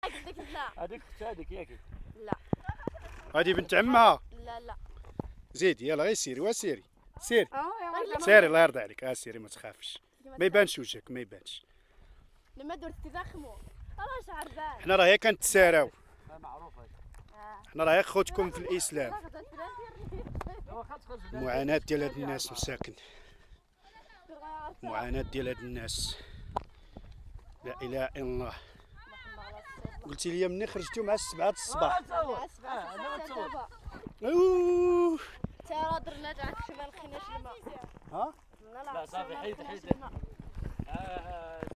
قلت لك لا. هذيك هذيك ياك. لا. هادي بنت عمها. لا لا. زيدي يلا غير سيري وسيري سيري سيري الله يرضى عليك. سيري ما تخافش ما يبانش وجهك ما يبانش. لما درت تزخموا راه شعر بان. حنا راه كنتساراو. معروفه. حنا راه خوتكم في الاسلام. المعاناة ديال هاد الناس مساكن. المعاناة ديال هاد الناس. لا اله الا الله. قلتي لي مني خرجتو مع 7 الصباح. اوه ترى درنا تاع ما لقيناش الماء. ها؟ لا صافي حيد